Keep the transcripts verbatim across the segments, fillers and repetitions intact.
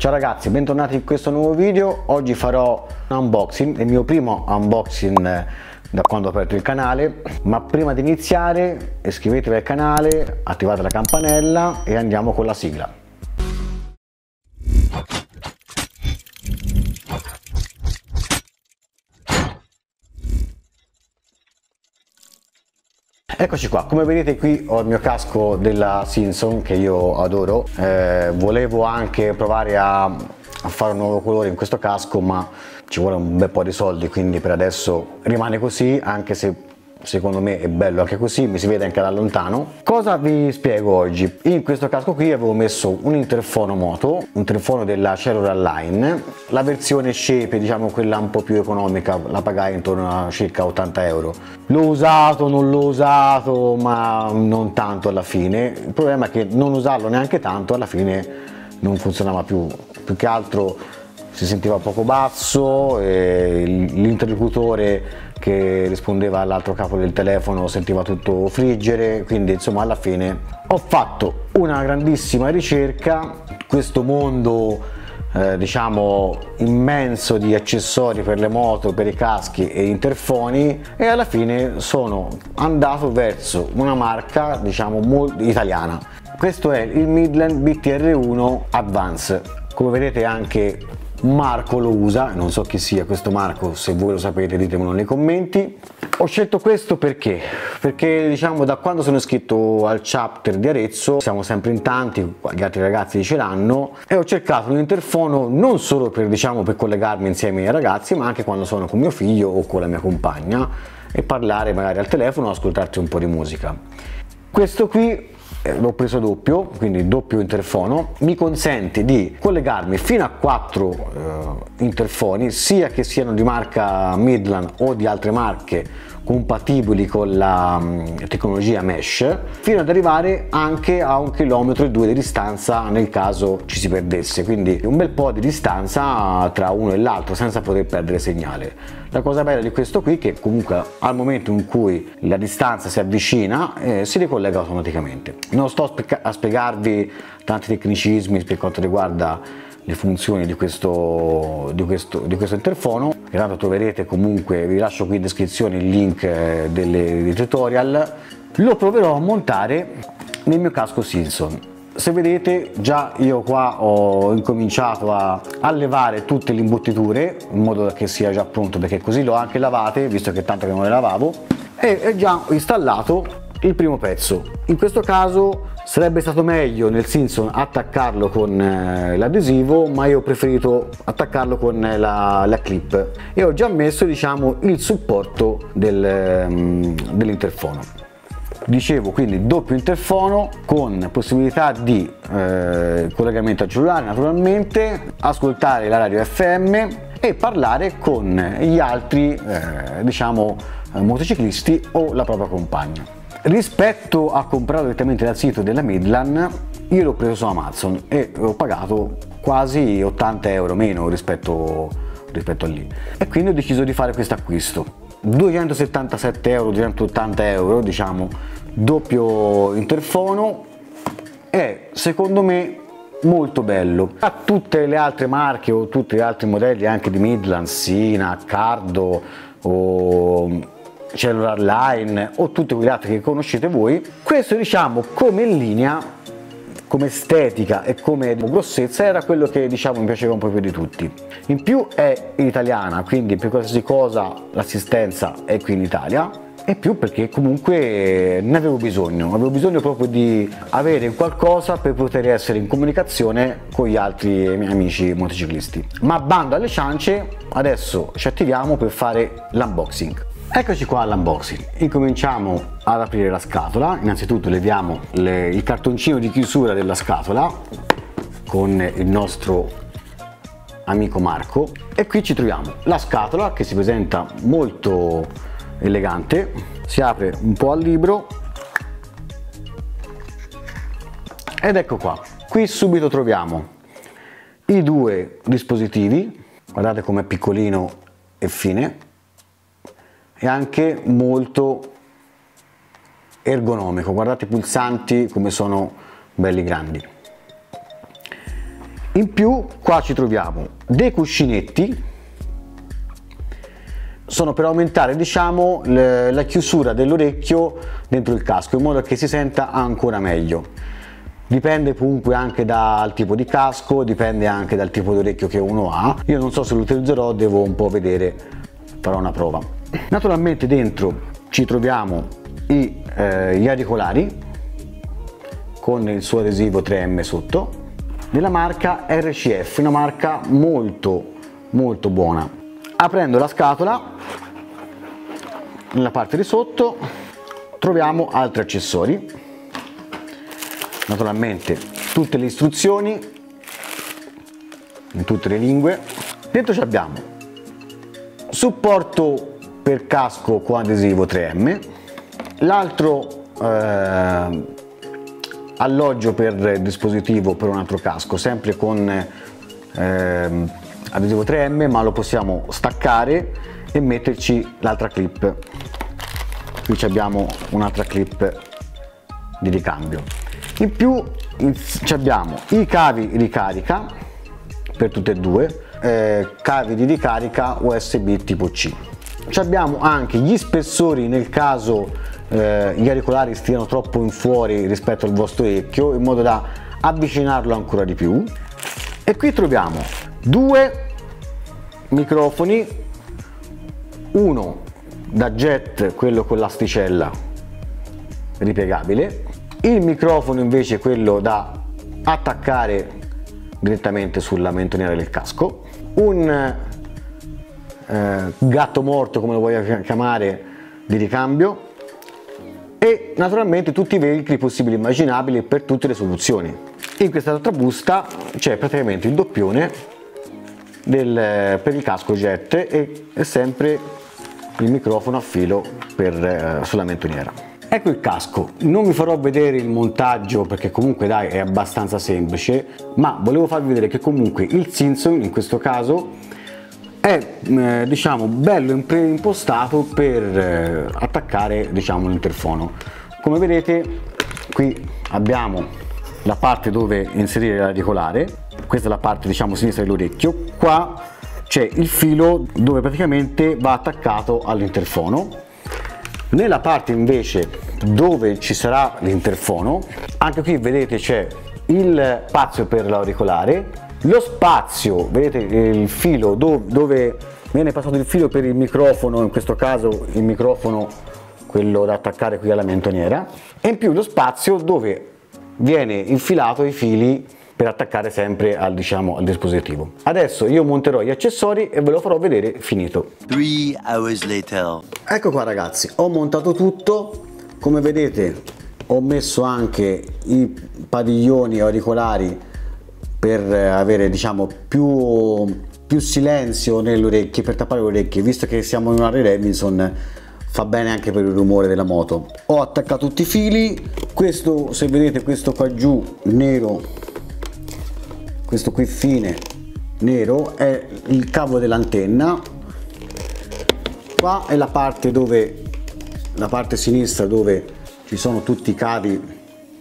Ciao ragazzi, bentornati in questo nuovo video. Oggi farò un unboxing, il mio primo unboxing da quando ho aperto il canale, ma prima di iniziare iscrivetevi al canale, attivate la campanella e andiamo con la sigla. Eccoci qua, come vedete qui ho il mio casco della Simpson che io adoro. Eh, volevo anche provare a, a fare un nuovo colore in questo casco, ma ci vuole un bel po' di soldi, quindi per adesso rimane così, anche se secondo me è bello anche così, mi si vede anche da lontano. Cosa vi spiego oggi? In questo casco qui avevo messo un interfono moto, un interfono della Cellular Line, la versione Shape, diciamo quella un po' più economica, la pagai intorno a circa ottanta euro. L'ho usato, non l'ho usato, ma non tanto alla fine. Il problema è che non usarlo neanche tanto alla fine non funzionava più, più che altro si sentiva poco basso, l'interlocutore che rispondeva all'altro capo del telefono sentiva tutto friggere, quindi insomma alla fine ho fatto una grandissima ricerca. Questo mondo eh, diciamo immenso di accessori per le moto, per i caschi e interfoni, e alla fine sono andato verso una marca diciamo molto italiana. Questo è il Midland B T R uno Advance. Come vedete anche Marco lo usa, non so chi sia questo Marco, se voi lo sapete ditemelo nei commenti. Ho scelto questo perché? Perché diciamo da quando sono iscritto al chapter di Arezzo, siamo sempre in tanti, gli altri ragazzi ce l'hanno, e ho cercato un interfono non solo per, diciamo, per collegarmi insieme ai ragazzi, ma anche quando sono con mio figlio o con la mia compagna e parlare magari al telefono o ascoltarci un po' di musica. Questo qui l'ho preso doppio, quindi doppio interfono, mi consente di collegarmi fino a quattro eh, interfoni, sia che siano di marca Midland o di altre marche compatibili con la um, tecnologia mesh, fino ad arrivare anche a un chilometro e due di distanza nel caso ci si perdesse, quindi un bel po' di distanza tra uno e l'altro senza poter perdere segnale. La cosa bella di questo qui è che comunque al momento in cui la distanza si avvicina eh, si ricollega automaticamente. Non sto a spiegarvi tanti tecnicismi per quanto riguarda le funzioni di questo, di questo, di questo interfono, che tanto troverete comunque, vi lascio qui in descrizione il link delle, dei tutorial. Lo proverò a montare nel mio casco Simpson. Se vedete già io qua ho incominciato a, a levare tutte le imbottiture in modo che sia già pronto, perché così l'ho anche lavate, visto che tanto che non le lavavo, e è già installato il primo pezzo. In questo caso sarebbe stato meglio nel Simpson attaccarlo con eh, l'adesivo, ma io ho preferito attaccarlo con eh, la, la clip, e ho già messo diciamo il supporto del, um, dell'interfono. Dicevo, quindi doppio interfono con possibilità di eh, collegamento al cellulare, naturalmente, ascoltare la radio F M e parlare con gli altri eh, diciamo eh, motociclisti o la propria compagna. Rispetto a comprarlo direttamente dal sito della Midland, io l'ho preso su Amazon e ho pagato quasi ottanta euro meno rispetto, rispetto a lì, e quindi ho deciso di fare questo acquisto. duecentosettantasette euro, duecentottanta euro, diciamo, doppio interfono, è secondo me molto bello. A tutte le altre marche o tutti gli altri modelli anche di Midland, Sina, Cardo o Cellular Line o tutti quegli altri che conoscete voi, questo diciamo come linea, come estetica e come grossezza era quello che diciamo mi piaceva un po' più di tutti. In più è italiana, quindi per qualsiasi cosa l'assistenza è qui in Italia, e più perché comunque ne avevo bisogno, avevo bisogno proprio di avere qualcosa per poter essere in comunicazione con gli altri miei amici motociclisti. Ma bando alle ciance, adesso ci attiviamo per fare l'unboxing. Eccoci qua all'unboxing. Incominciamo ad aprire la scatola. Innanzitutto leviamo le, il cartoncino di chiusura della scatola con il nostro amico Marco, e qui ci troviamo la scatola che si presenta molto elegante, si apre un po' al libro ed ecco qua. Qui subito troviamo i due dispositivi, guardate com'è piccolino e fine, e anche molto ergonomico, guardate i pulsanti come sono belli grandi. In più qua ci troviamo dei cuscinetti, sono per aumentare, diciamo, le, la chiusura dell'orecchio dentro il casco, in modo che si senta ancora meglio. Dipende comunque anche dal tipo di casco, dipende anche dal tipo di orecchio che uno ha. Io non so se lo utilizzerò, devo un po' vedere, farò una prova. Naturalmente dentro ci troviamo i, eh, gli auricolari con il suo adesivo tre emme sotto, della marca erre ci effe, una marca molto molto buona. Aprendo la scatola, nella parte di sotto troviamo altri accessori, naturalmente tutte le istruzioni in tutte le lingue. Dentro abbiamo supporto per casco con adesivo tre emme, l'altro eh, alloggio per dispositivo per un altro casco, sempre con eh, adesivo tre emme, ma lo possiamo staccare e metterci l'altra clip. Qui abbiamo un'altra clip di ricambio. In più abbiamo i cavi ricarica per tutte e due, eh, cavi di ricarica U S B tipo C. Abbiamo anche gli spessori nel caso eh, gli auricolari stiano troppo in fuori rispetto al vostro orecchio, in modo da avvicinarlo ancora di più. E qui troviamo due microfoni, uno da jet, quello con l'asticella ripiegabile, il microfono invece quello da attaccare direttamente sulla mentoniera del casco, un eh, gatto morto, come lo voglio chiamare, di ricambio, e naturalmente tutti i velcri possibili e immaginabili per tutte le soluzioni. In quest'altra busta c'è praticamente il doppione del, per il casco jet e, e sempre il microfono a filo per, eh, sulla mentoniera. Ecco il casco. Non vi farò vedere il montaggio perché comunque dai è abbastanza semplice, ma volevo farvi vedere che comunque il Simpson in questo caso è eh, diciamo bello impostato per eh, attaccare, diciamo, l'interfono. Come vedete qui abbiamo la parte dove inserire l'auricolare, questa è la parte, diciamo, sinistra dell'orecchio, qua c'è il filo dove praticamente va attaccato all'interfono. Nella parte invece dove ci sarà l'interfono, anche qui vedete c'è il spazio per l'auricolare, lo spazio, vedete il filo dove, dove viene passato il filo per il microfono, in questo caso il microfono quello da attaccare qui alla mentoniera, e in più lo spazio dove viene infilato i fili per attaccare sempre al, diciamo, al dispositivo. Adesso io monterò gli accessori e ve lo farò vedere finito. Three hours later. Ecco qua ragazzi, ho montato tutto, come vedete ho messo anche i padiglioni auricolari per avere, diciamo, più, più silenzio nelle orecchie, per tappare le orecchie, visto che siamo in una Harley Davidson fa bene anche per il rumore della moto. Ho attaccato tutti i fili, questo, se vedete, questo qua giù nero, questo qui fine nero è il cavo dell'antenna, qua è la parte dove, la parte sinistra dove ci sono tutti i cavi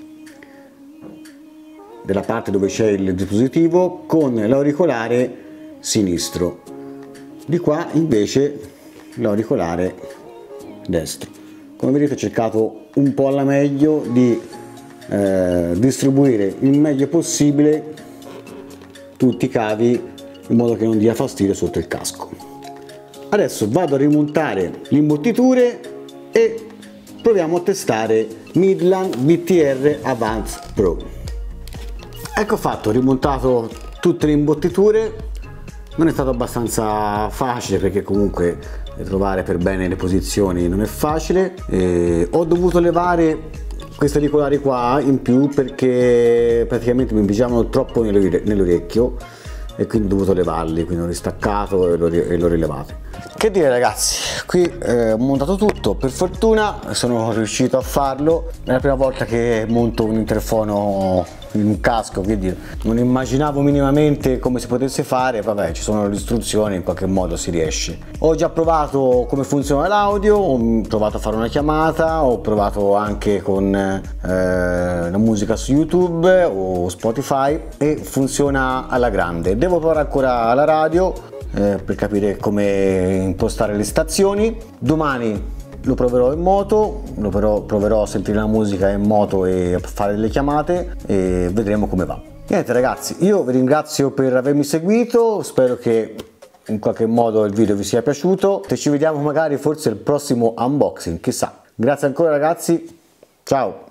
della parte dove c'è il dispositivo con l'auricolare sinistro, di qua invece l'auricolare destro. Come vedete ho cercato un po' alla meglio di eh, distribuire il meglio possibile tutti i cavi in modo che non dia fastidio sotto il casco. Adesso vado a rimontare le imbottiture e proviamo a testare Midland V T R Advanced Pro. Ecco fatto, ho rimontato tutte le imbottiture. Non è stato abbastanza facile perché comunque trovare per bene le posizioni non è facile. E ho dovuto levare questi auricolari qua in più perché praticamente mi pigiavano troppo nell'orecchio e quindi ho dovuto levarli, quindi ho ristaccato e l'ho rilevato. Che dire ragazzi, qui eh, ho montato tutto, per fortuna sono riuscito a farlo. È la prima volta che monto un interfono in un casco, quindi non immaginavo minimamente come si potesse fare. Vabbè, ci sono le istruzioni, in qualche modo si riesce. Ho già provato come funziona l'audio, ho provato a fare una chiamata, ho provato anche con eh, la musica su YouTube o Spotify e funziona alla grande. Devo provare ancora alla radio eh, per capire come impostare le stazioni. Domani lo proverò in moto, lo proverò, proverò a sentire la musica in moto e a fare delle chiamate e vedremo come va. Niente ragazzi, io vi ringrazio per avermi seguito, spero che in qualche modo il video vi sia piaciuto e ci vediamo magari forse al prossimo unboxing, chissà. Grazie ancora ragazzi, ciao!